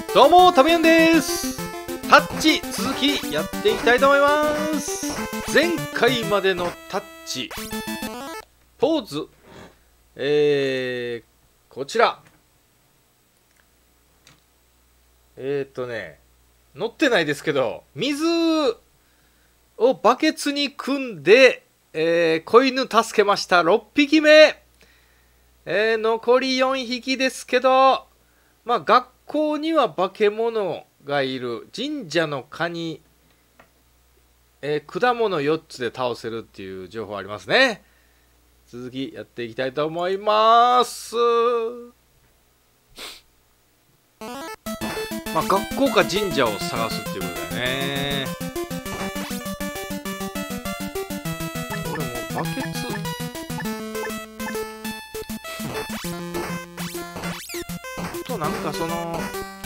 どうも、たぶやんです。タッチ続きやっていきたいと思います。前回までのタッチポーズ、こちら載ってないですけど、水をバケツに汲んで、子犬助けました。6匹目、残り4匹ですけど、まあ学校には化け物がいる、神社のカニ、果物4つで倒せるっていう情報ありますね。続きやっていきたいと思います。まあ学校か神社を探すっていうことだよね。これもうバケツとなんかその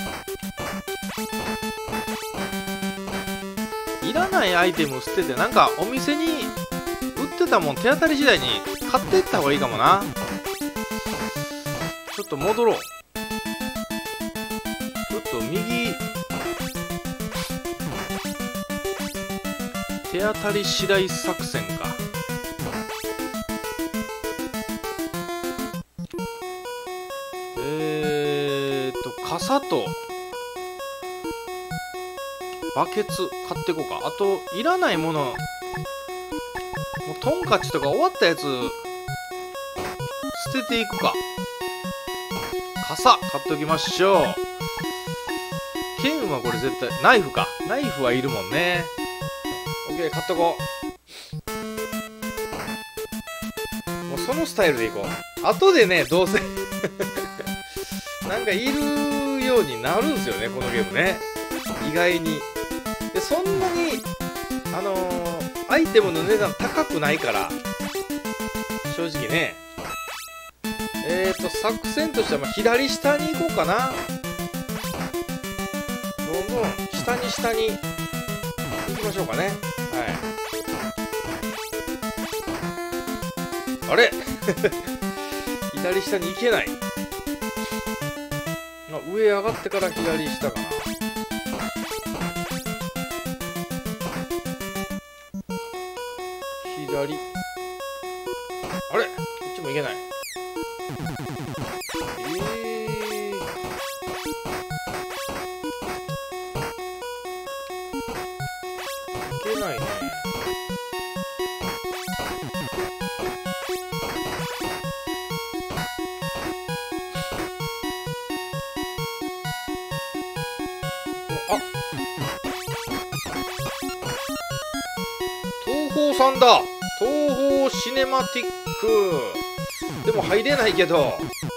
いらないアイテム捨てて、なんかお店に売ってたもん手当たり次第に買っていった方がいいかもな。ちょっと戻ろう。ちょっと右手当たり次第作戦か。傘とバケツ買っていこうか。あといらないもの、もうトンカチとか終わったやつ捨てていくか。傘買っておきましょう。剣はこれ絶対、ナイフか。ナイフはいるもんね。オッケー、買っとこう。もうそのスタイルでいこう。後でね、どうせなんかいるようになるんですよね、このゲームね。意外に。で、そんなにアイテムの値段高くないから、正直ね。作戦としてはまあ左下に行こうかな。どんどん下に下に行きましょうかね。はい。あれ左下に行けない。上上がってから左下かな。左。あれこっちも行けない。行けないね。あ、東宝さんだ。東宝シネマティック。でも入れないけど。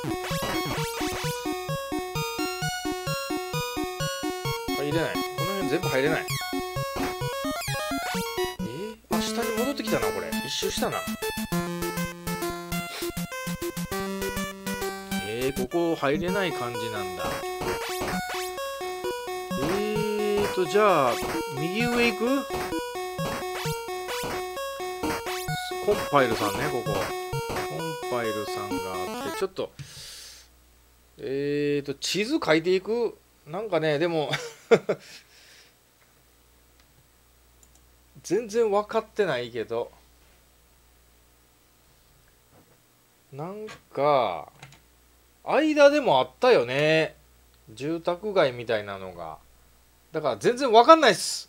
入れない。この辺全部入れない。あ、下に戻ってきたな、これ。一周したな。ここ入れない感じなんだ。じゃあ、右上行く？コンパイルさんね、ここ。コンパイルさんがあって、ちょっと、地図書いていく？なんかね、でも、全然分かってないけど、なんか、間でもあったよね。住宅街みたいなのが。だから全然分かんないっす。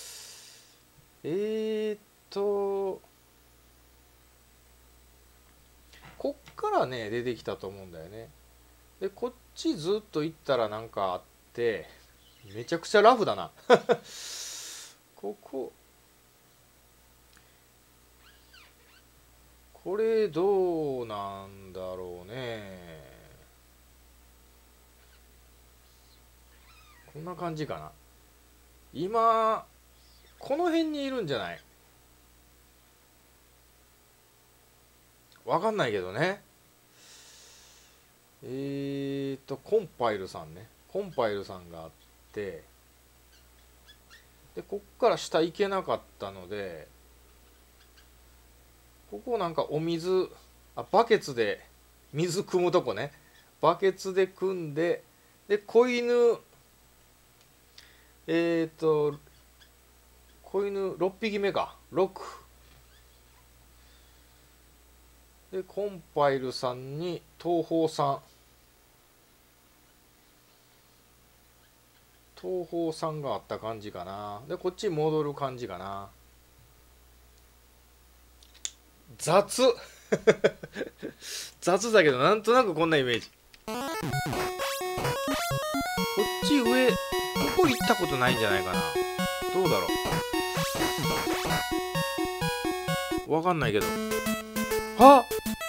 こっからね、出てきたと思うんだよね。で、こっちずっと行ったらなんかあって、めちゃくちゃラフだな。これどうなんだろうね。こんな感じかな。今、この辺にいるんじゃない？わかんないけどね。コンパイルさんね。コンパイルさんがあって、で、こっから下行けなかったので、ここなんかお水、バケツで水汲むとこね。バケツで汲んで、で、子犬子犬6匹目か、6で、コンパイルさんに東宝さん、東宝さんがあった感じかな。でこっち戻る感じかな。雑雑だけどなんとなくこんなイメージ。こっち上ここ行ったことないんじゃないかな。どうだろう、わかんないけど。あ、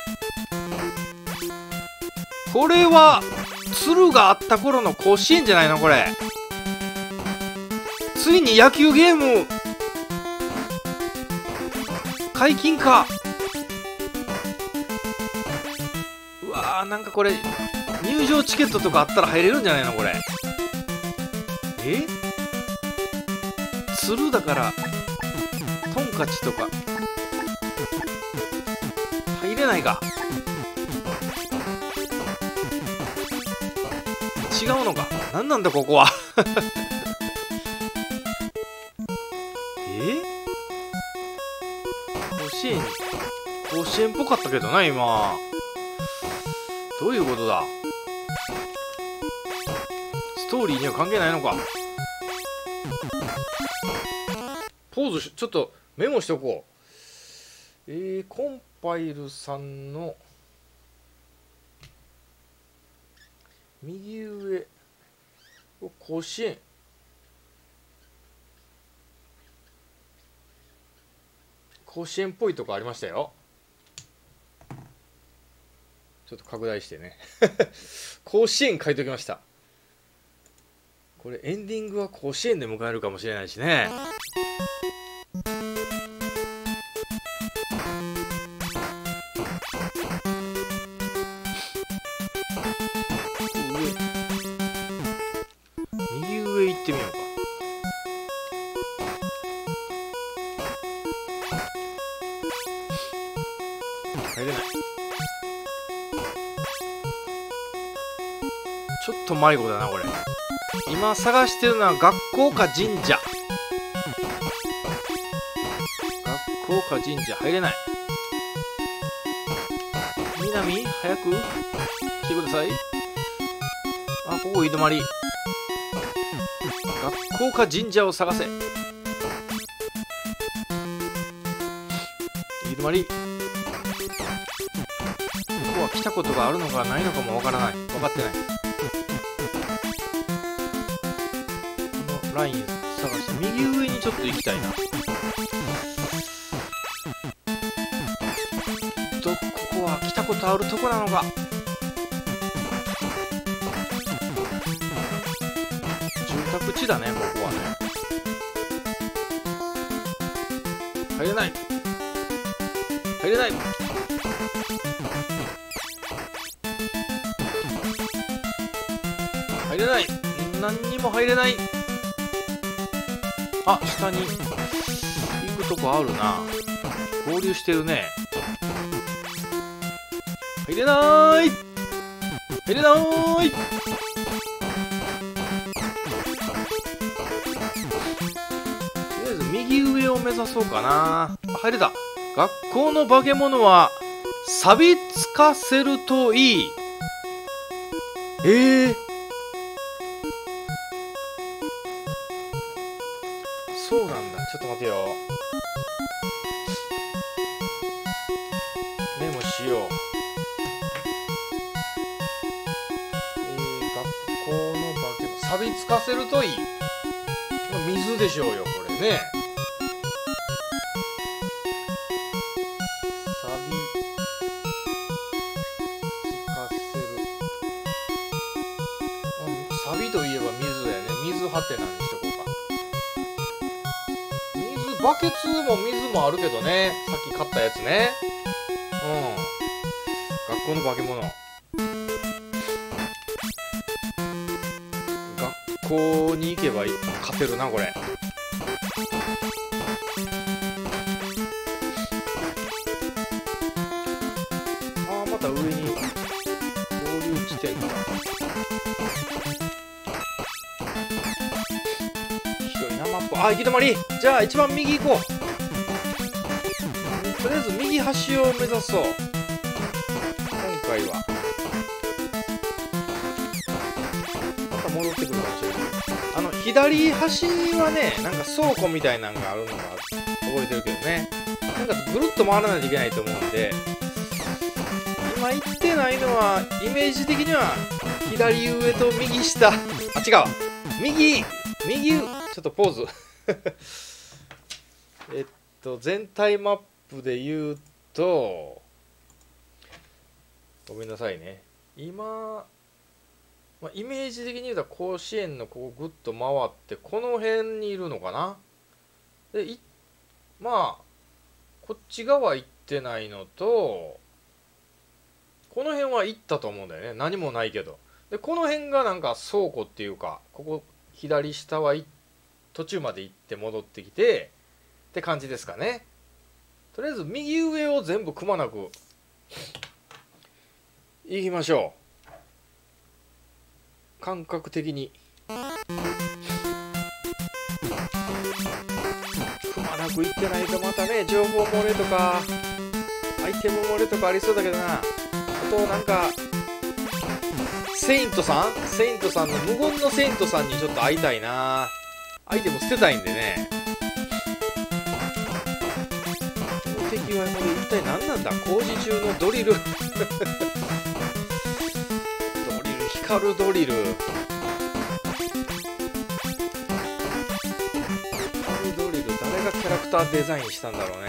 これは鶴があった頃の甲子園じゃないのこれ。ついに野球ゲーム解禁か。うわー、なんかこれ入場チケットとかあったら入れるんじゃないのこれ。鶴だからトンカチとか入れないか。違うのか。何なんだここは甲子園っぽかったけどな今。どういうことだ。ストーリーには関係ないのか。ポーズちょっとメモしておこう。コンパイルさんの右上甲子園。甲子園っぽいとこありましたよ。ちょっと拡大してね甲子園書いておきました。これエンディングは甲子園で迎えるかもしれないしね。右上行ってみようか。入れない。ちょっと迷子だなこれ。今探してるのは学校か神社。学校か神社入れない。南早く来てください。あ、ここ居止まり。学校か神社を探せ。居止まり。ここは来たことがあるのかないのかもわからない。分かってない。このライン探して右上にちょっと行きたいな。ここは来たことあるとこなのか。住宅地だねここはね。入れない入れない。入れない。何にも入れない。あ、下に行くとこあるな。合流してるね。入れなーい入れなーい。とりあえず右上を目指そうかな。あ、入れた。学校の化け物は錆びつかせるといい。そうなんだ。ちょっと待てよ。メモしよう。学校の化け物錆びつかせるといい。水でしょうよこれね。錆びつかせる。錆びといえば水だよね。水はてなにしとこうか。水バケツも水もあるけどね。さっき買ったやつね。学校の化け物。学校に行けば勝てるなこれ。あ、また上に合流地点から。 こう。あ、行き止まり。じゃあ一番右行こう。とりあえず右端を目指そう。今回はまた戻ってくるかもしれない。左端はね、なんか倉庫みたいなのがあるのが覚えてるけどね。なんかぐるっと回らないといけないと思うんで、今言ってないのはイメージ的には左上と右下、あ、違う、右ちょっとポーズ全体マップで言うと、ごめんなさいね、今、イメージ的に言うと甲子園のここぐっと回ってこの辺にいるのかな。でまあこっち側行ってないのと、この辺は行ったと思うんだよね。何もないけど。でこの辺がなんか倉庫っていうか、ここ左下は途中まで行って戻ってきてって感じですかね。とりあえず右上を全部くまなく行きましょう。感覚的にくまなくいってないとまたね、情報漏れとかアイテム漏れとかありそうだけどな。あとなんかセイントさんの無言のセイントさんにちょっと会いたいな。アイテム捨てたいんでね。この敵はこれ一体何なんだ。工事中のドリル光るドリル、誰がキャラクターデザインしたんだろうね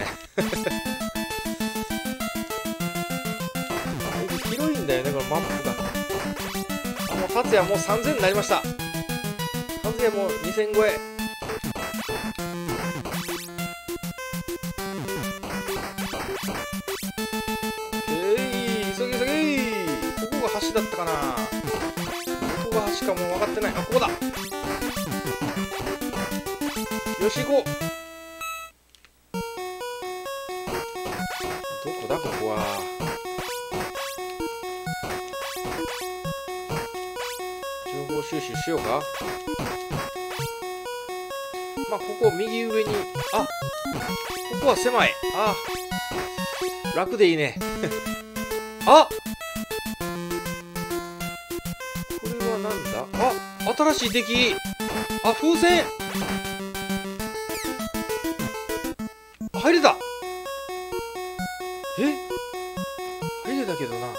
広いんだよね、このマップが。もう達也もう3000になりました。達也もう2000超え。急げ急げ。ここが橋だったかな。ここが橋かもう分かってない。あ、ここだ。よし行こう。どこだここは。情報収集しようか。まあここ右上に、あ、ここは狭い。あ、楽でいいねあ、これはなんだ。あ、新しい敵。あ、風船。入れた。入れたけどな。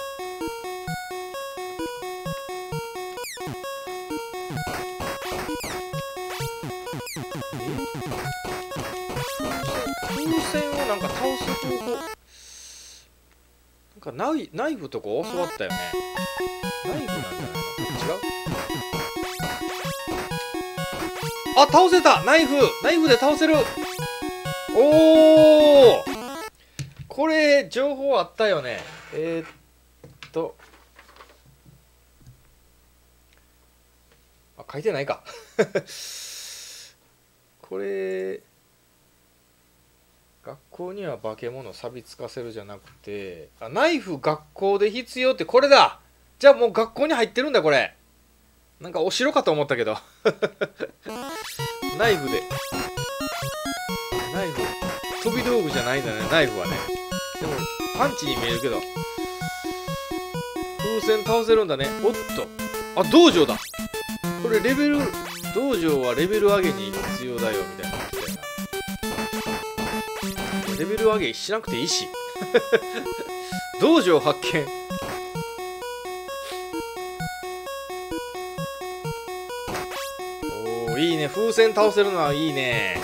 風船をなんか倒す方法、なんかナイフとか教わったよね。ナイフなんじゃないの。違う。あ、倒せた。ナイフで倒せる。おお、これ情報あったよね。あ、書いてないかこれ学校には化け物錆びつかせるじゃなくて、あ、ナイフ学校で必要ってこれだ。じゃあもう学校に入ってるんだこれ。なんかお城かと思ったけどナイフ飛び道具じゃないんだね、ナイフはね。でもパンチに見えるけど風船倒せるんだね。おっと、あ、道場だ。これレベル、道場はレベル上げに必要だよみたいな。レベル上げしなくていいし道場発見。おー、いいね。風船倒せるのはいいね。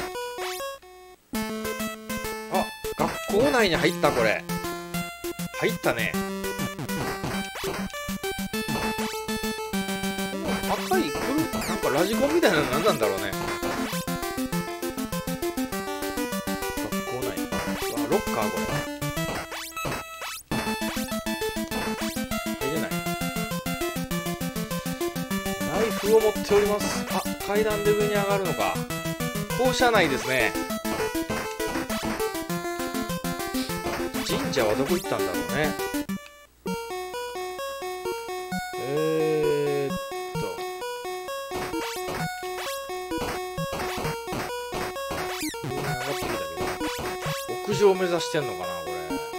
あ、学校内に入った。これ入ったね。この赤いなんかラジコンみたいなの何なんだろうね。ロッカー、これ入れない。ナイフを持っております。あ、階段で上に上がるのか。校舎内ですね。神社はどこ行ったんだろうね。 屋上を目指してんのかなこれ。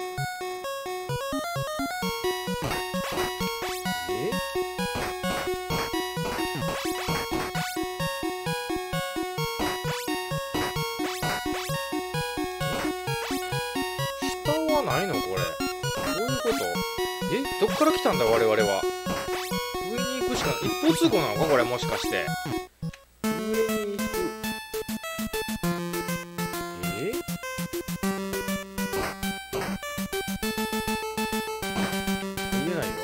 下はないのこれ。どういうこと？どっから来たんだ我々は。上に行くしかない。一方通行なのかこれ、もしかして。上に行く。見えないよ。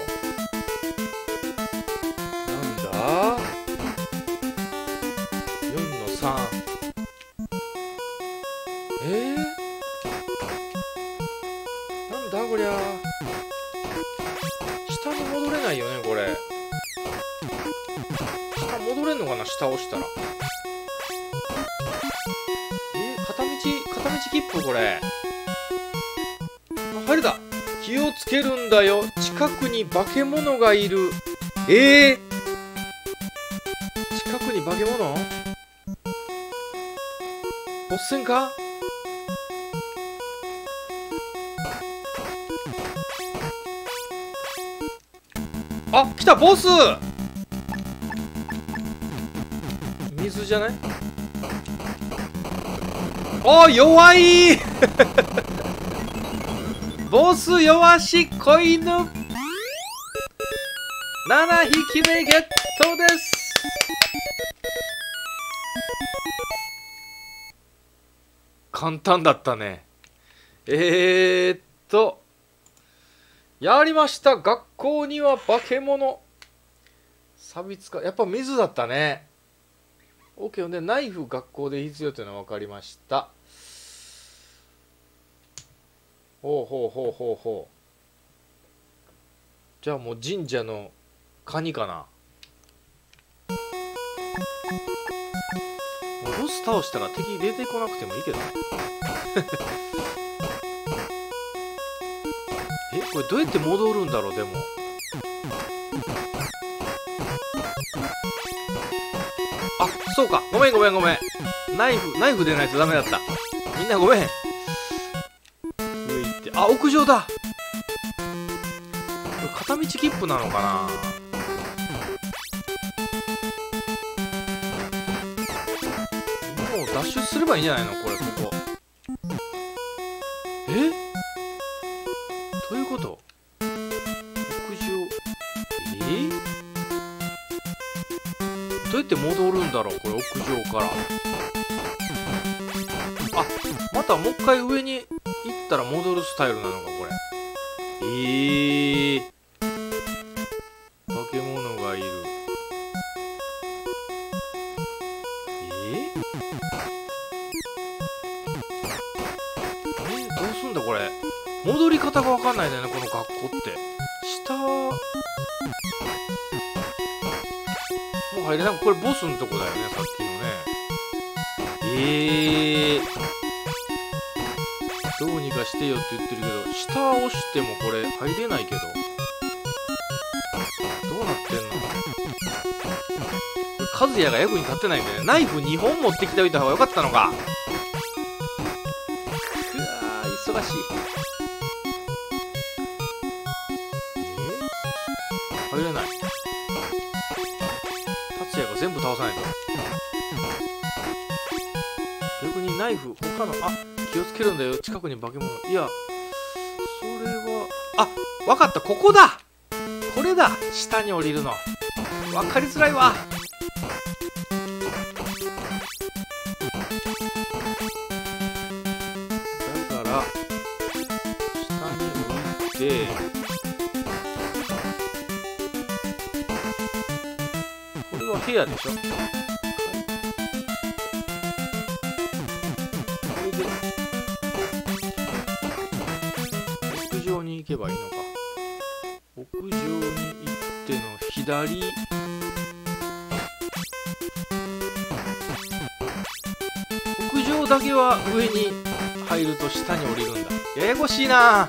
なんだ ?4 の3。なんだこりゃ。下に戻れないよねこれ。下戻れんのかな、下押したら。片道切符これ。あ、入れた。気をつけるんだよ、近くに化け物がいる。近くに化け物？ボス戦か？あ、来た、ボス！水じゃない？あ、弱いボス弱し子犬7匹目ゲットです。簡単だったね。やりました。学校には化け物。錆びつか、やっぱ水だったね。OK で、ナイフ学校で必要というのは分かりました。ほう。じゃあもう神社のカニかな。ボス倒したら敵出てこなくてもいいけどねこれどうやって戻るんだろう。でもあ、そうか、ごめんナイフでないとダメだった。みんなごめん。上行って、あ、屋上だ。これ片道切符なのかな。もうダッシュすればいいんじゃないのこれ。ここどういうこと？屋上どうやって戻るんだろうこれ、屋上から。あ、またもう一回上に行ったら戻るスタイルなのかこれ。化け物がいる。どうすんだこれ。戻り方が分かんないんだよねこの学校って。下もう入れない。これボスのとこだよね、さっきのね。どうにかしてよって言ってるけど、下押してもこれ入れないけど。どうなってんの？これ和也が役に立ってないんだよね。ナイフ2本持ってきておいた方がよかったのか。うわー、忙しい。入れない。達也が全部倒さないと。逆にナイフ他の、あ、気をつけるんだよ、近くに化け物。いや、それは、あ、わかった、ここだ。これだ、下に降りるの。わかりづらいわ。だから下に降りて、これは部屋でしょ。屋上に行けばいいのか。屋上に行っての左。屋上だけは上に入ると下に降りるんだ。ややこしいな。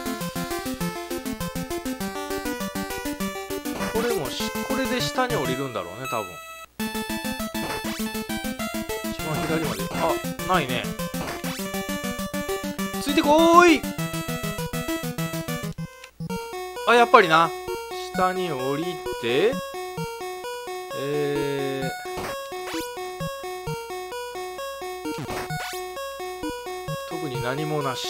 これもこれで下に降りるんだろうね多分。一番左まで、あ、ないね。つついてこーい。あ、やっぱりな。下に降りて、特に何もなし。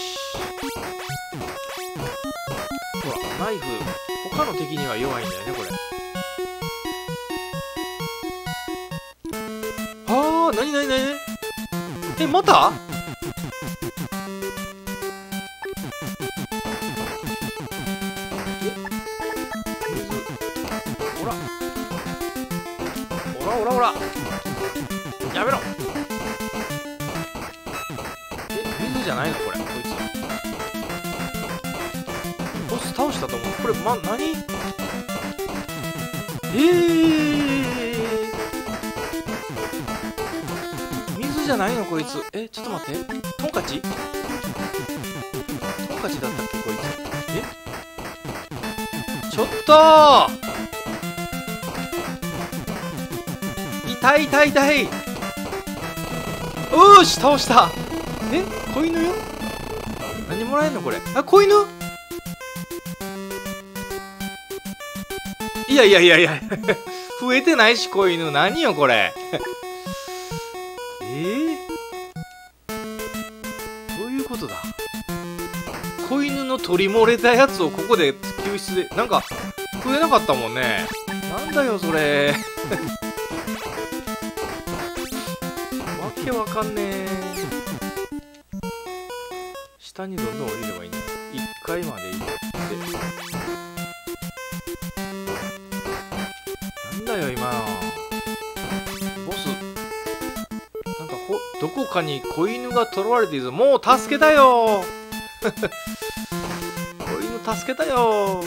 ほら、ナイフ、他の敵には弱いんだよね、これ。あー、なになになに。え、またほらほらやめろ。え、水じゃないのこれ、こいつボス倒したと思う。これ何。水じゃないのこいつ。え、ちょっと待って、トンカチだったっけこいつ。ちょっと痛い痛い痛い。おーし、倒した。え、子犬よ。何もらえんのこれ。あ、子犬。いやいやいやいや増えてないし子犬。何よこれどういうことだ。子犬の取り漏れたやつをここで救出でなんか増えなかったもんね。なんだよそれわけわかんねえ。下にどんどん降りればいいね。1階まで行ってなんだよ今のボス。なんかどこかに子犬が捕らわれているぞ。もう助けたよ子犬助けたよ。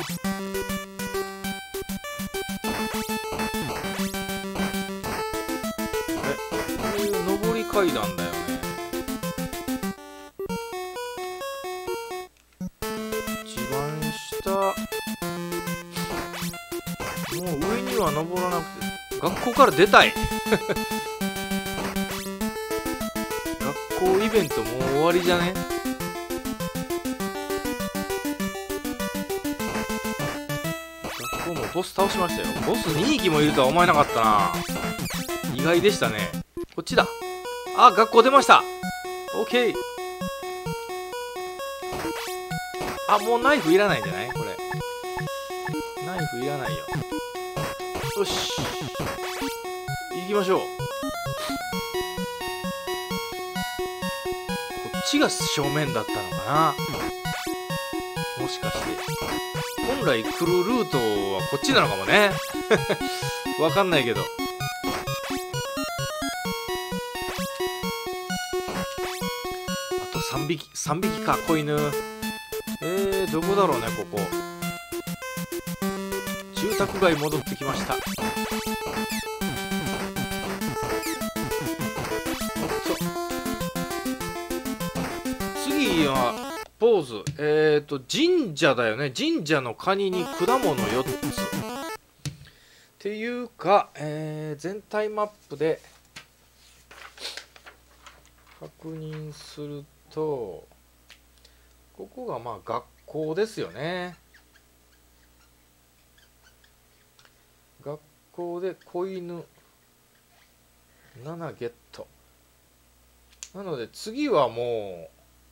こういう上り階段だよね。一番下もう上には登らなくて学校から出たい学校イベントもう終わりじゃね。学校もボス倒しましたよ。ボス2匹もいるとは思えなかったな。意外でしたね。こっちだ。あ、学校出ました。オッケー。あ、もうナイフいらないんじゃないこれ。ナイフいらないよ。よし行きましょう。こっちが正面だったのかな。もしかして本来来るルートはこっちなのかもねわかんないけど。あと3匹か子犬。どこだろうねここ。住宅街戻ってきました。次はポーズ。神社だよね。神社のカニに果物4つっていうか、全体マップで確認するとここがまあ学校ですよね。学校で子犬7ゲットなので次はもう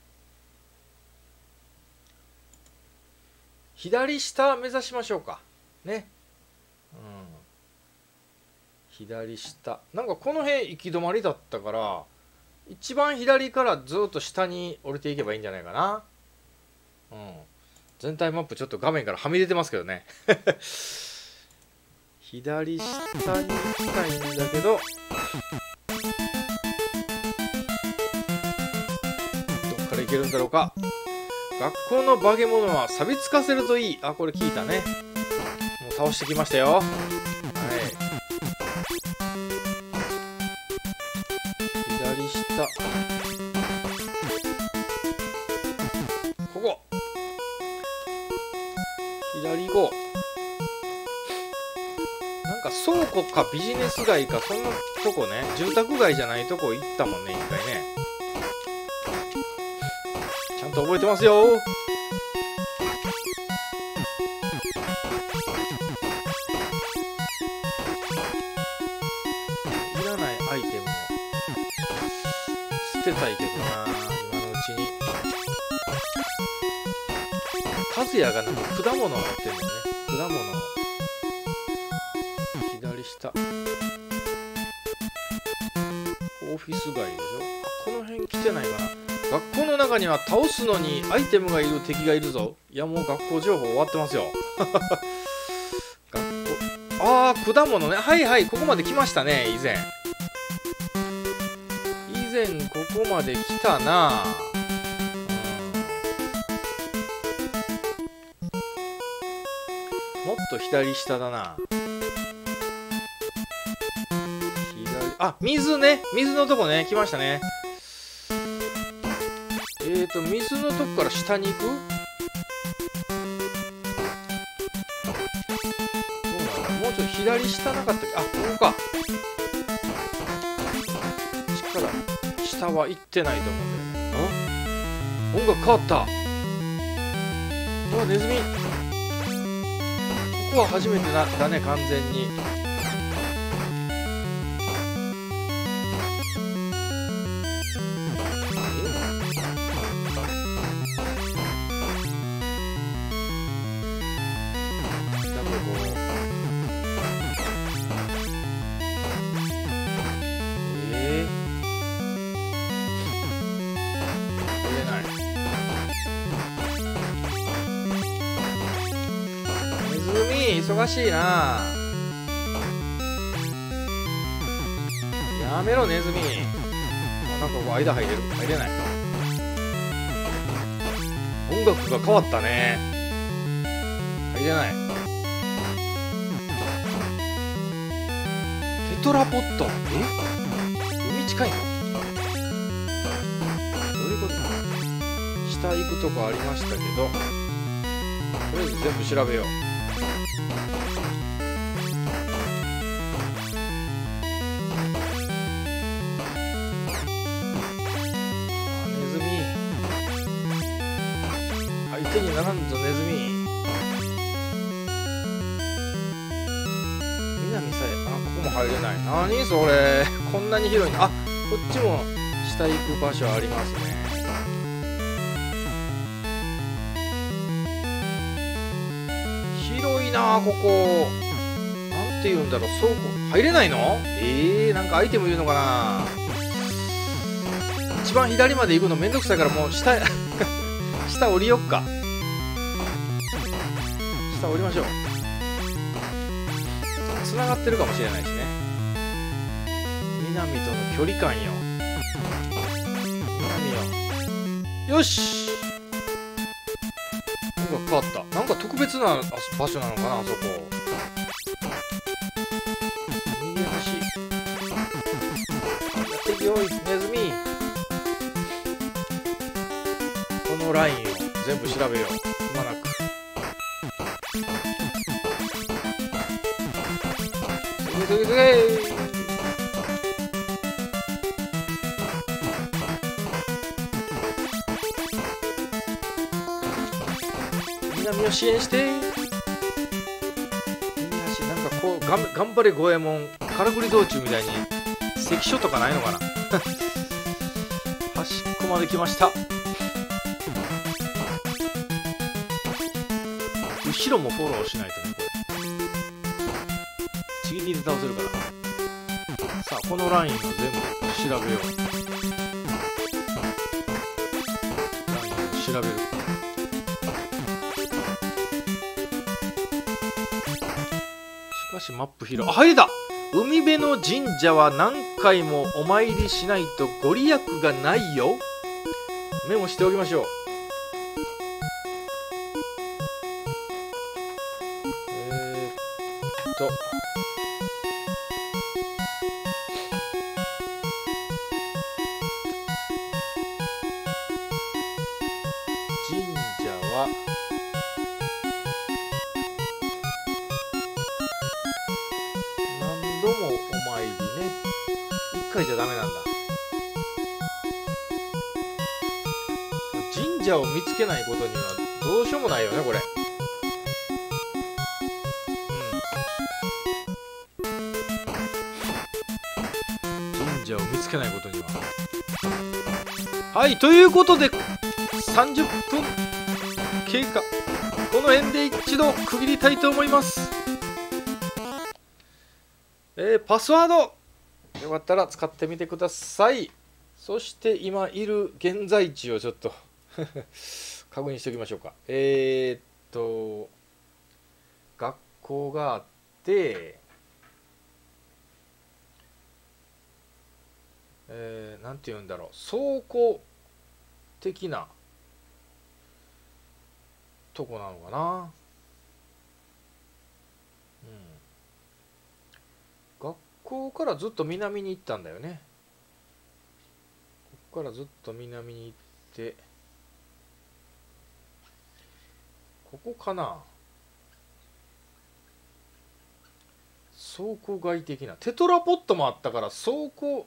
左下目指しましょうかね。左下なんかこの辺行き止まりだったから一番左からずっと下に降りていけばいいんじゃないかな。全体マップちょっと画面からはみ出てますけどね左下に行きたいんだけどどっから行けるんだろうか。学校の化け物は錆びつかせるといい。あ、これ聞いたね。もう倒してきましたよ。はい、左下ここ左行こう。なんか倉庫かビジネス街かそんなとこね。住宅街じゃないとこ行ったもんね一回ね。ちゃんんと覚えてますよ。いらないアイテムを捨てたいけどな、今のうちに。和也がなんか果物を持ってるのね。果物を。左下。オフィス街でしょ。あ、この辺来てないかな。学校の中には倒すのにアイテムがいる敵がいるぞ。いや、もう学校情報終わってますよ。学校。ああ、果物ね。はいはい、ここまで来ましたね、以前。以前、ここまで来たな。もっと左下だな。あ、水ね。水のとこね。来ましたね。水のとこから下に行く？どうなんだ？もうちょっと左下なかったっけ？あ、ここか。下は行ってないと思うんだよね。あ？音楽変わった。うわ、ネズミ。ここは初めてだね、完全に。忙しいな。やめろネズミ。なんかここ間入れる？入れない。音楽が変わったね。入れない。テトラポット。海近いの？どういうこと？下行くとこありましたけど、とりあえず全部調べよう。手にならんぞネズミ。南さえ、あ、ここも入れない。何それ。こんなに広いの。あ、こっちも下行く場所ありますね。広いなここ。なんて言うんだろう、倉庫入れないの？なんかアイテムいるのかな。一番左まで行くのめんどくさいから、もう下下降りよっか。下降りましょう。繋がってるかもしれないしね。南との距離感よ。南よ。よし。音楽変わった。なんか特別な場所なのかな、あそこ。右端。やってきよい、ネズミ。このラインを全部調べよう。くまなく。急げ急げ。南を支援して。右端なんかこう頑張れ五右衛門。からくり道中みたいに関所とかないのかな。端っこまで来ました。後ろもフォローしないとね、これ。ちぎりで倒せるから。さあ、このラインを全部調べよう。ラインを調べる。しかしマップ広い。あ、入れた。海辺の神社は何回もお参りしないとご利益がないよ。メモしておきましょう。神社は何度もお参りね。1回じゃダメなんだ。神神社を見つけないことにはどうしようもないよねこれ。神社を見つけないことには。はい、ということで30分経過。この辺で一度区切りたいと思います。パスワードよかったら使ってみてください。そして今いる現在地をちょっと確認しておきましょうか。学校があって、なんて言うんだろう、倉庫的なとこなのかな。学校からずっと南に行ったんだよね。ここからずっと南に行って、ここかな。倉庫街的なテトラポットもあったから、倉庫、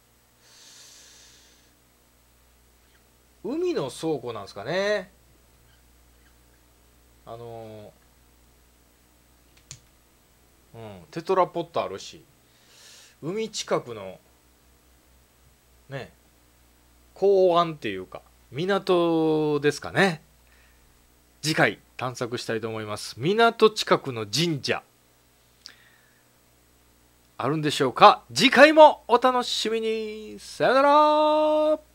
海の倉庫なんですかね。テトラポットあるし、海近くのね、港湾っていうか港ですかね。次回探索したいと思います。港近くの神社あるんでしょうか。次回もお楽しみに。さよなら。